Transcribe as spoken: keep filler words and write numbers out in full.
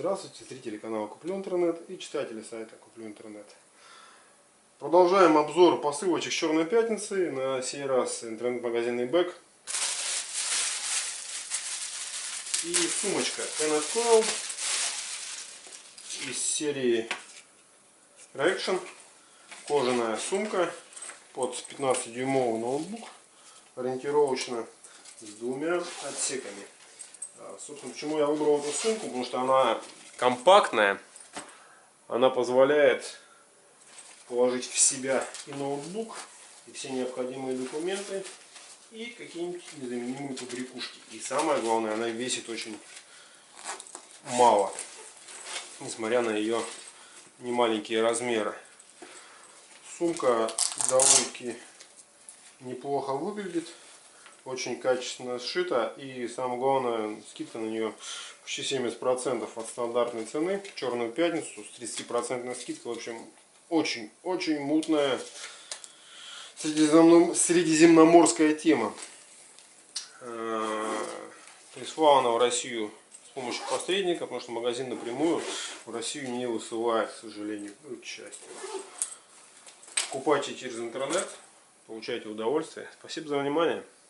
Здравствуйте, зрители канала Куплю Интернет и читатели сайта Куплю Интернет. Продолжаем обзор посылочек Черной Пятницы. На сей раз интернет-магазин eBay. И сумочка Kenneth Cole из серии Reaction. Кожаная сумка под пятнадцатидюймовый ноутбук, ориентировочно с двумя отсеками. Собственно, почему я выбрал эту сумку? Потому что она компактная, она позволяет положить в себя и ноутбук, и все необходимые документы, и какие-нибудь незаменимые побрякушки. И самое главное, она весит очень мало, несмотря на ее немаленькие размеры. Сумка довольно-таки неплохо выглядит. Очень качественно сшита, и самое главное, скидка на нее почти семьдесят процентов от стандартной цены. В Черную Пятницу с тридцати процентной скидкой. В общем, очень-очень мутная средиземноморская тема. Прислала она в Россию с помощью посредника, потому что магазин напрямую в Россию не высылает, к сожалению, ну, к счастью. Покупайте через интернет, получайте удовольствие. Спасибо за внимание.